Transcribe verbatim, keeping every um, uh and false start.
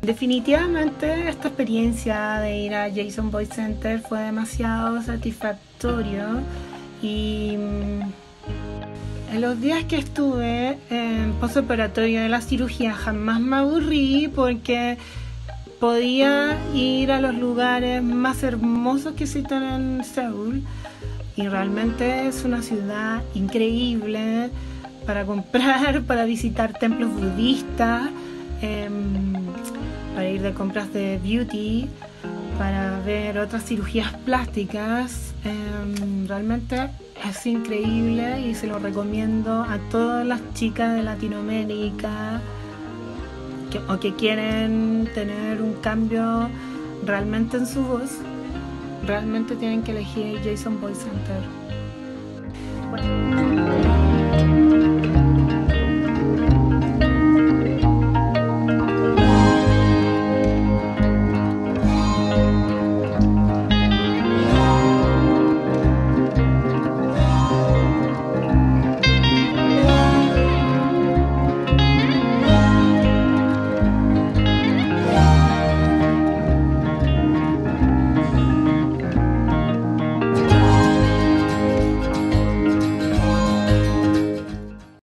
Definitivamente esta experiencia de ir a Jason Boyd Center fue demasiado satisfactorio y en los días que estuve en postoperatorio de la cirugía jamás me aburrí porque podía ir a los lugares más hermosos que existen en Seúl y realmente es una ciudad increíble para comprar, para visitar templos budistas, eh, para ir de compras de beauty, para ver otras cirugías plásticas. Eh, realmente es increíble y se lo recomiendo a todas las chicas de Latinoamérica que, o que quieren tener un cambio realmente en su voz. Realmente tienen que elegir Jason Boyd Center. Bueno.